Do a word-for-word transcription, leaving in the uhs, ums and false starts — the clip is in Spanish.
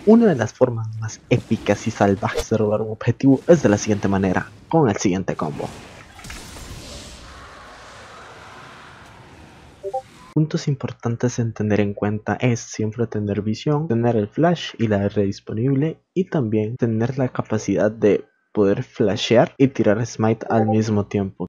Una de las formas más épicas y salvajes de robar un objetivo es de la siguiente manera, con el siguiente combo. Puntos importantes en tener en cuenta es siempre tener visión, tener el flash y la R disponible y también tener la capacidad de poder flashear y tirar smite al mismo tiempo.